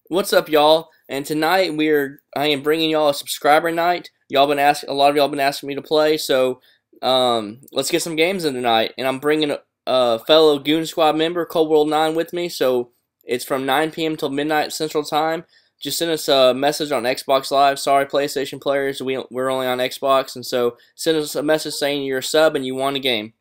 What's up, y'all? And tonight I am bringing y'all a subscriber night. A lot of y'all been asking me to play, so let's get some games in tonight. And I'm bringing a fellow Goon Squad member, Cold World 9, with me. So it's from 9 p.m. till midnight Central Time. Just send us a message on Xbox Live. Sorry, PlayStation players, we're only on Xbox, and so send us a message saying you're a sub and you won a game.